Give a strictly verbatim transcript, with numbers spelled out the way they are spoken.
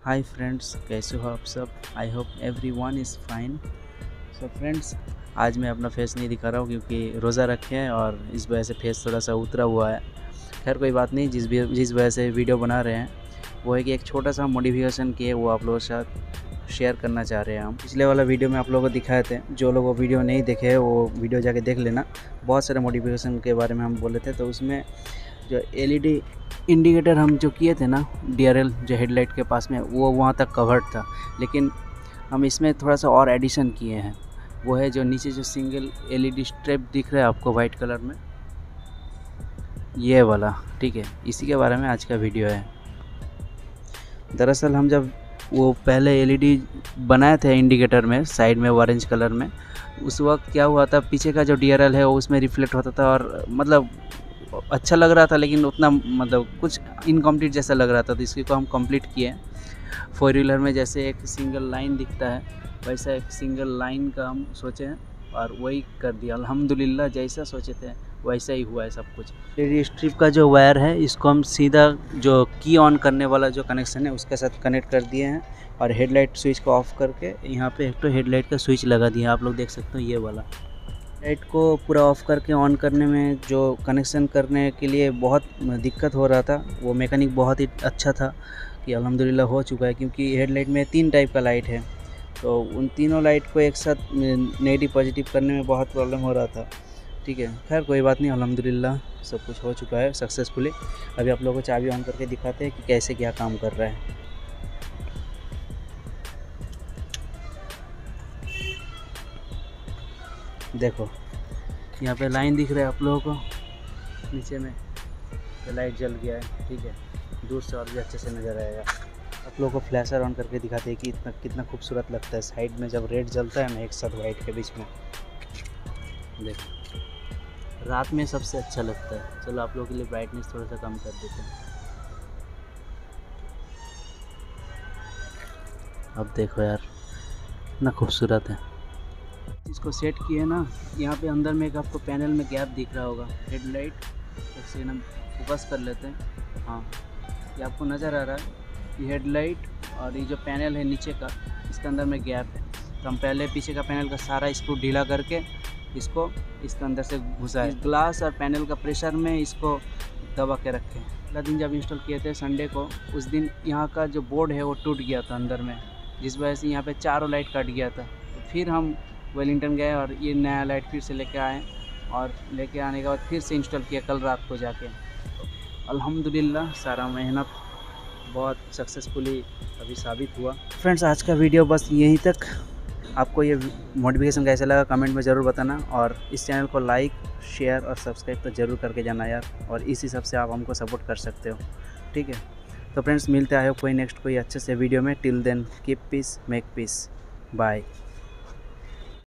Hi friends, कैसे हो आप सब। I hope everyone is fine. So friends, आज मैं अपना फेस नहीं दिखा रहा हूँ क्योंकि रोज़ा रखे हैं और इस वजह से फेस थोड़ा सा उतरा हुआ है। खैर कोई बात नहीं, जिस भी जिस वजह से वीडियो बना रहे हैं वो है कि एक छोटा सा मॉडिफिकेशन किए वो आप लोगों के साथ शेयर करना चाह रहे हैं हम। पिछले वाला वीडियो में आप लोगों को दिखाए थे, जो लोग वो वीडियो नहीं देखे वो वीडियो जाके देख लेना। बहुत सारे मॉडिफिकेशन के बारे में हम बोले थे, तो उसमें जो एलईडी इंडिकेटर हम जो किए थे ना डीआरएल जो हेडलाइट के पास में, वो वहाँ तक कवर्ड था, लेकिन हम इसमें थोड़ा सा और एडिशन किए हैं। वो है जो नीचे जो सिंगल एलईडी स्ट्रिप दिख रहा है आपको वाइट कलर में, ये वाला, ठीक है। इसी के बारे में आज का वीडियो है। दरअसल हम जब वो पहले एलईडी बनाए थे इंडिकेटर में साइड में ऑरेंज कलर में, उस वक्त क्या हुआ था, पीछे का जो डीआरएल है वो उसमें रिफ्लेक्ट होता था और मतलब अच्छा लग रहा था, लेकिन उतना मतलब कुछ इनकम्प्लीट जैसा लग रहा था। तो इसको हम कंप्लीट किए। फोर व्हीलर में जैसे एक सिंगल लाइन दिखता है, वैसा एक सिंगल लाइन का हम सोचे हैं और वही कर दिया। अल्हम्दुलिल्लाह, जैसा सोचे थे वैसा ही हुआ है सब कुछ। एलईडी स्ट्रिप का जो वायर है इसको हम सीधा जो की ऑन करने वाला जो कनेक्शन है उसके साथ कनेक्ट कर दिए हैं और हेडलाइट स्विच को ऑफ करके यहाँ पे एक तो हेडलाइट का स्विच लगा दिया। आप लोग देख सकते हो ये वाला। लाइट को पूरा ऑफ़ करके ऑन करने में जो कनेक्शन करने के लिए बहुत दिक्कत हो रहा था, वो मैकेनिक बहुत ही अच्छा था कि अल्हम्दुलिल्लाह हो चुका है। क्योंकि हेडलाइट में तीन टाइप का लाइट है, तो उन तीनों लाइट को एक साथ नेगेटिव पॉजिटिव करने में बहुत प्रॉब्लम हो रहा था, ठीक है। खैर कोई बात नहीं, अल्हम्दुलिल्लाह सब कुछ हो चुका है सक्सेसफुली। अभी आप लोगों को चाबी ऑन करके दिखाते हैं कि कैसे क्या काम कर रहा है। देखो यहाँ पे लाइन दिख रहा है आप लोगों को नीचे में, तो लाइट जल गया है, ठीक है। दूर से और भी अच्छे से नज़र आएगा। आप लोगों को फ्लैशर ऑन करके दिखाते हैं कि इतना कितना खूबसूरत लगता है साइड में जब रेड जलता है ना एक साथ वाइट के बीच में। देखो रात में सबसे अच्छा लगता है। चलो आप लोगों के लिए ब्राइटनेस थोड़ा सा कम कर देते हैं। अब देखो यार इतना खूबसूरत है। इसको सेट किए ना, यहाँ पे अंदर में एक आपको पैनल में गैप दिख रहा होगा। हेडलाइट एक सेकंड हम फोकस कर लेते हैं। हाँ, ये आपको नज़र आ रहा है, ये हेडलाइट और ये जो पैनल है नीचे का, इसके अंदर में गैप है। तो हम पहले पीछे का पैनल का सारा स्क्रू ढीला करके इसको इसके अंदर से घुसाए। ग्लास और पैनल का प्रेशर में इसको दबा के रखें। अगला दिन जब इंस्टॉल किए थे संडे को, उस दिन यहाँ का जो बोर्ड है वो टूट गया था अंदर में, जिस वजह से यहाँ पे चारों लाइट कट गया था। तो फिर हम वेलिंगटन गए और ये नया लाइट फिर से लेके आए और लेके आने के बाद फिर से इंस्टॉल किया कल रात को जाके। अल्हम्दुलिल्लाह सारा मेहनत बहुत सक्सेसफुली अभी साबित हुआ। फ्रेंड्स, आज का वीडियो बस यहीं तक। आपको ये मॉडिफिकेशन कैसा लगा कमेंट में ज़रूर बताना, और इस चैनल को लाइक शेयर और सब्सक्राइब तो ज़रूर करके जाना यार, और इस हिसाब से आप हमको सपोर्ट कर सकते हो, ठीक है। तो फ्रेंड्स, मिलते हैं कोई नेक्स्ट कोई अच्छे से वीडियो में। Till then keep peace, make peace, bye.